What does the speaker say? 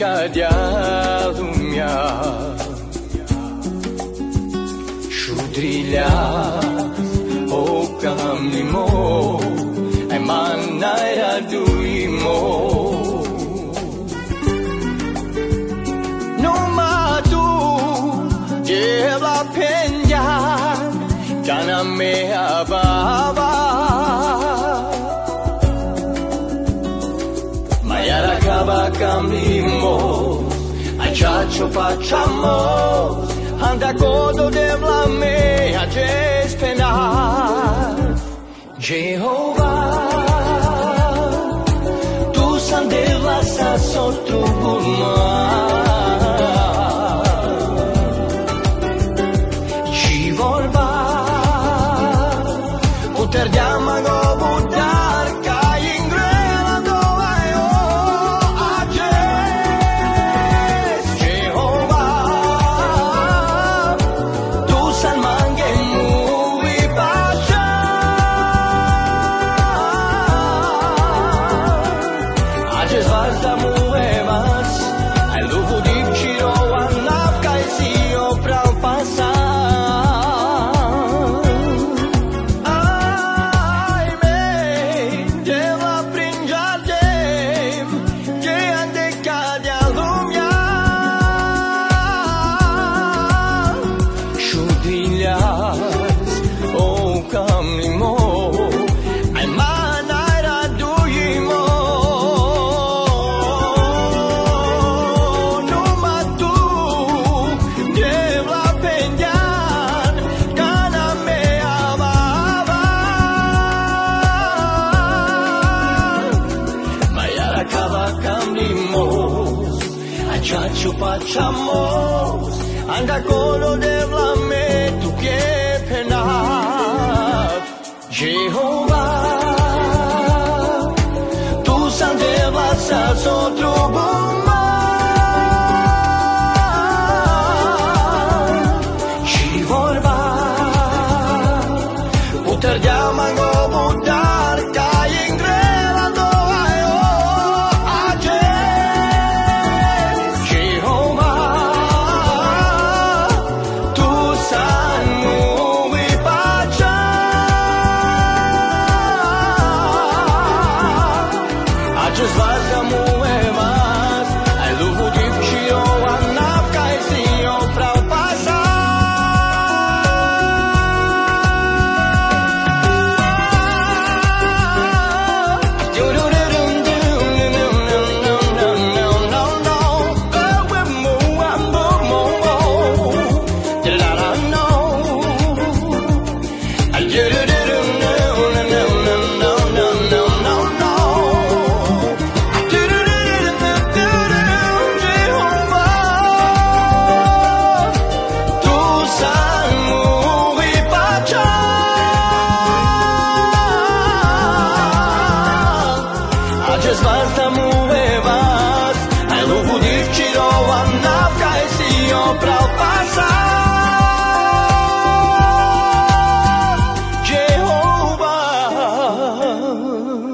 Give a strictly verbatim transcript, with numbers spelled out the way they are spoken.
cadea lumea Șudrilea o cam limo Ai manarea duimo Numai tu de la pendia Cana mea baba Maiara acaba cam limo Aici ce-o facciamo Anda codo de la mea despenat Jehova Tu s-an de lăsat sotru Și vorba Puter de-ama gobudar Ca ingrela doa eu Ages Jehova Tu s-an mange mui pașa Ages varda muevas Ai luvu dik chiroa nap kai si o prau pasa Ciò facciamo Anda colo de la me Tu che penat Jehova Tu san de la sa sotru buma Și vorba Puter de-ama gobudar Ca ingrela doa eu Just like the muevas, ai luvu dik chiroa nap kai si o prau pasa. Svalta muevas, ai luvu dik chiroa nap kai si o prau pasa. Jehova